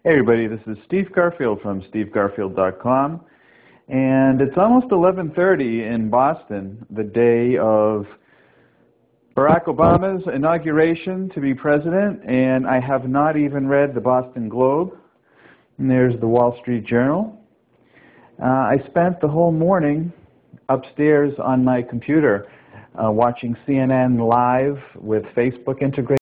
Hey everybody, this is Steve Garfield from stevegarfield.com, and it's almost 11:30 in Boston, the day of Barack Obama's inauguration to be president, and I have not even read the Boston Globe, and there's the Wall Street Journal. I spent the whole morning upstairs on my computer watching CNN live with Facebook integrated.